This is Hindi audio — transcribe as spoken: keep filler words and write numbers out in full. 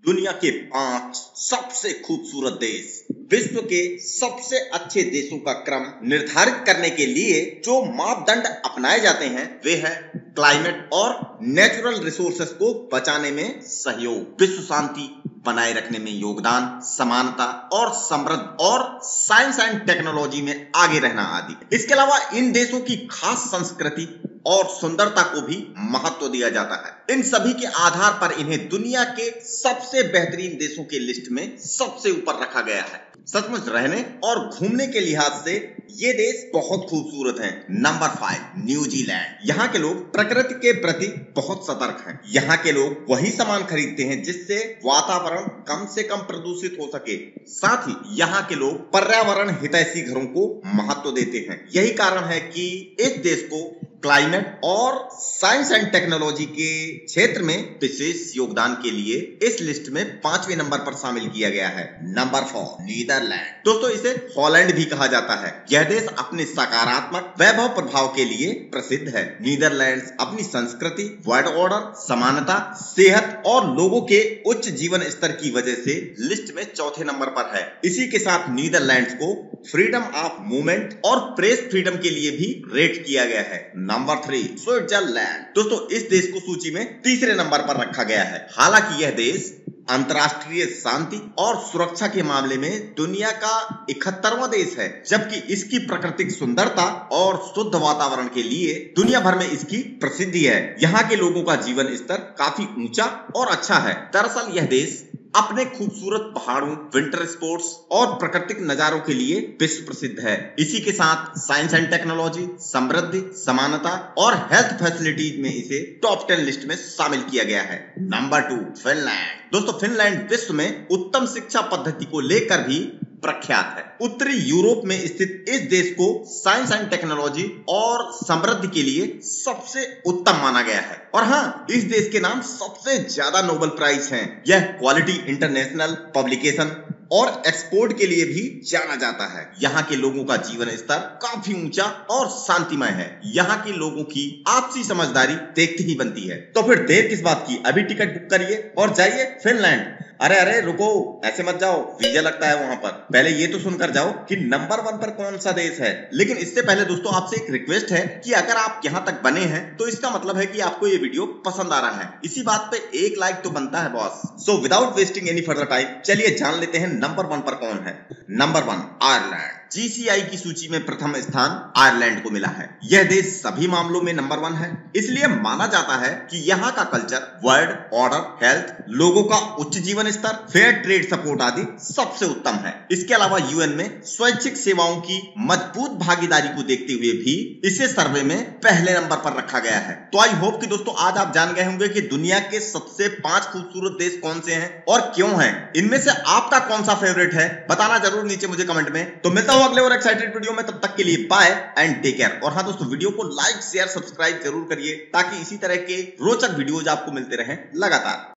दुनिया के पांच सबसे खूबसूरत देश। विश्व के सबसे अच्छे देशों का क्रम निर्धारित करने के लिए जो मापदंड अपनाए जाते हैं वे है क्लाइमेट और नेचुरल रिसोर्सेस को बचाने में सहयोग, विश्व शांति बनाए रखने में योगदान, समानता और समृद्ध और साइंस एंड टेक्नोलॉजी में आगे रहना आदि। इसके अलावा इन देशों की खास संस्कृति और सुंदरता को भी महत्व दिया जाता है। इन सभी के आधार पर इन्हें दुनिया के सबसे बेहतरीन देशों के लिस्ट में सबसे ऊपर रखा गया है। सचमुच रहने और घूमने के लिहाज से ये देश बहुत खूबसूरत हैं। Number five, New Zealand. यहाँ के लोग प्रकृति के प्रति बहुत सतर्क हैं। यहाँ के लोग वही सामान खरीदते हैं जिससे वातावरण कम से कम प्रदूषित हो सके। साथ ही यहाँ के लोग पर्यावरण हितैषी घरों को महत्व देते हैं। यही कारण है कि इस देश को क्लाइमेट और साइंस एंड टेक्नोलॉजी के क्षेत्र में विशेष योगदान के लिए इस लिस्ट में पांचवें नंबर पर शामिल किया गया है। Number four, Netherland. दोस्तों इसे हॉलैंड भी कहा जाता है। यह देश अपने सकारात्मक वैभव प्रभाव के लिए प्रसिद्ध है। नीदरलैंड अपनी संस्कृति, वर्ल्ड ऑर्डर, समानता, सेहत और लोगों के उच्च जीवन स्तर की वजह से लिस्ट में चौथे नंबर पर है। इसी के साथ नीदरलैंड को फ्रीडम ऑफ मूवमेंट और प्रेस फ्रीडम के लिए भी रेट किया गया है। Number three, Switzerland. दोस्तों इस देश को सूची में तीसरे नंबर पर रखा गया है। हालांकि यह देश अंतर्राष्ट्रीय शांति और सुरक्षा के मामले में दुनिया का इकहत्तरवां देश है, जबकि इसकी प्राकृतिक सुंदरता और शुद्ध वातावरण के लिए दुनिया भर में इसकी प्रसिद्धि है। यहाँ के लोगों का जीवन स्तर काफी ऊंचा और अच्छा है। दरअसल यह देश अपने खूबसूरत पहाड़ों, विंटर स्पोर्ट्स और प्राकृतिक नजारों के लिए विश्व प्रसिद्ध है। इसी के साथ साइंस एंड टेक्नोलॉजी, समृद्धि, समानता और हेल्थ फैसिलिटीज में इसे टॉप टेन लिस्ट में शामिल किया गया है। Number two, Finland. दोस्तों फिनलैंड विश्व में उत्तम शिक्षा पद्धति को लेकर भी प्रख्यात है। उत्तरी यूरोप में स्थित इस देश को साइंस एंड टेक्नोलॉजी और समृद्धि के लिए सबसे उत्तम माना गया है। और हाँ, इस देश के नाम सबसे ज्यादा नोबेल प्राइज हैं। यह क्वालिटी इंटरनेशनल पब्लिकेशन और एक्सपोर्ट के लिए भी जाना जाता है। यहाँ के लोगों का जीवन स्तर काफी ऊंचा और शांतिमय है। यहाँ के लोगों की आपसी समझदारी देखते ही बनती है। तो फिर देर किस बात की, अभी टिकट बुक करिए और जाइए फिनलैंड। अरे अरे रुको, ऐसे मत जाओ, वीजा लगता है वहां पर। पहले ये तो सुनकर जाओ कि नंबर वन पर कौन सा देश है। लेकिन इससे पहले दोस्तों आपसे एक रिक्वेस्ट है कि अगर आप यहाँ तक बने हैं तो इसका मतलब है कि आपको ये वीडियो पसंद आ रहा है। इसी बात पे एक लाइक तो बनता है boss. So without wasting any further time, चलिए जान लेते हैं नंबर वन पर कौन है। Number one, Ireland. जीसीआई की सूची में प्रथम स्थान आयरलैंड को मिला है। यह देश सभी मामलों में नंबर वन है। इसलिए माना जाता है कि यहाँ का कल्चर, वर्ल्ड ऑर्डर, हेल्थ, लोगों का उच्च जीवन स्तर, फेयर ट्रेड सपोर्ट आदि सबसे उत्तम है। इसके अलावा यूएन में स्वैच्छिक सेवाओं की मजबूत भागीदारी को देखते हुए भी इसे सर्वे में पहले नंबर पर रखा गया है। तो आई होप कि दोस्तों आज आप जान गए होंगे कि दुनिया के सबसे पांच खूबसूरत देश कौन से हैं और क्यों हैं। इनमें से आपका कौन सा फेवरेट है बताना जरूर नीचे मुझे कमेंट में। तो मिलता हूं अगले और एक्साइटेड वीडियो में, तब तक के लिए बाय एंड टेक केयर। और हाँ दोस्तों, वीडियो को लाइक शेयर सब्सक्राइब जरूर करिए ताकि इसी तरह के रोचक वीडियोज आपको मिलते रहें लगातार।